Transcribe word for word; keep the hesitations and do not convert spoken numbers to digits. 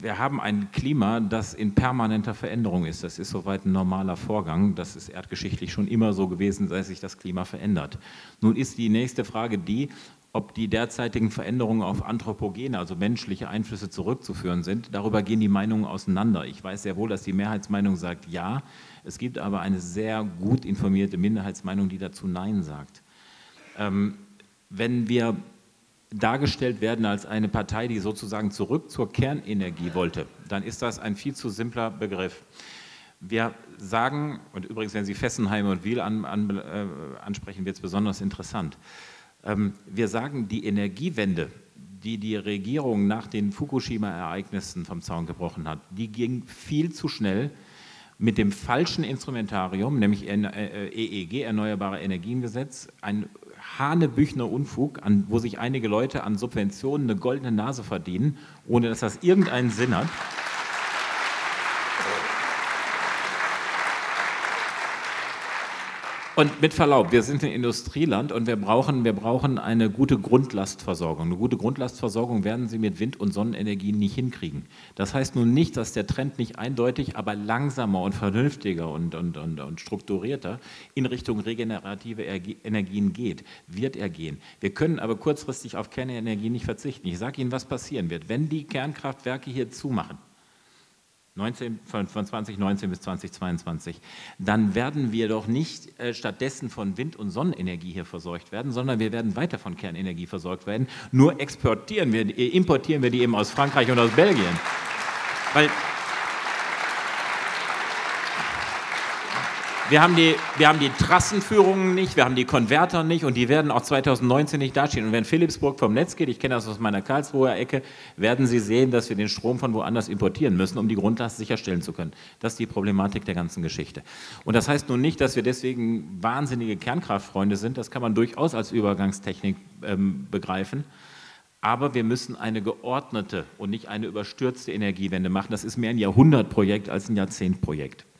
wir haben ein Klima, das in permanenter Veränderung ist. Das ist soweit ein normaler Vorgang. Das ist erdgeschichtlich schon immer so gewesen, dass sich das Klima verändert. Nun ist die nächste Frage die, ob die derzeitigen Veränderungen auf anthropogene, also menschliche Einflüsse zurückzuführen sind. Darüber gehen die Meinungen auseinander. Ich weiß sehr wohl, dass die Mehrheitsmeinung sagt ja. Es gibt aber eine sehr gut informierte Minderheitsmeinung, die dazu Nein sagt. Ähm, wenn wir dargestellt werden als eine Partei, die sozusagen zurück zur Kernenergie wollte, dann ist das ein viel zu simpler Begriff. Wir sagen, und übrigens, wenn Sie Fessenheim und Wiel an, an, äh, ansprechen, wird es besonders interessant. Ähm, wir sagen, die Energiewende, die die Regierung nach den Fukushima-Ereignissen vom Zaun gebrochen hat, die ging viel zu schnell mit dem falschen Instrumentarium, nämlich E E G, Erneuerbare Energiengesetz, ein Hanebüchner Unfug, an, wo sich einige Leute an Subventionen eine goldene Nase verdienen, ohne dass das irgendeinen Sinn hat. Und mit Verlaub, wir sind ein Industrieland und wir brauchen, wir brauchen eine gute Grundlastversorgung. Eine gute Grundlastversorgung werden Sie mit Wind- und Sonnenenergie nicht hinkriegen. Das heißt nun nicht, dass der Trend nicht eindeutig, aber langsamer und vernünftiger und, und, und, und strukturierter in Richtung regenerative Energien geht. Wird er gehen. Wir können aber kurzfristig auf Kernenergie nicht verzichten. Ich sage Ihnen, was passieren wird, wenn die Kernkraftwerke hier zumachen. neunzehn, von, von zweitausendneunzehn bis zweitausendzweiundzwanzig, dann werden wir doch nicht äh, stattdessen von Wind- und Sonnenenergie hier versorgt werden, sondern wir werden weiter von Kernenergie versorgt werden. Nur exportieren wir, äh, importieren wir die eben aus Frankreich und aus Belgien. Weil wir haben, die, wir haben die Trassenführungen nicht, wir haben die Konverter nicht und die werden auch zweitausendneunzehn nicht dastehen. Und wenn Philipsburg vom Netz geht, ich kenne das aus meiner Karlsruher Ecke, werden Sie sehen, dass wir den Strom von woanders importieren müssen, um die Grundlast sicherstellen zu können. Das ist die Problematik der ganzen Geschichte. Und das heißt nun nicht, dass wir deswegen wahnsinnige Kernkraftfreunde sind, das kann man durchaus als Übergangstechnik ähm, begreifen. Aber wir müssen eine geordnete und nicht eine überstürzte Energiewende machen. Das ist mehr ein Jahrhundertprojekt als ein Jahrzehntprojekt.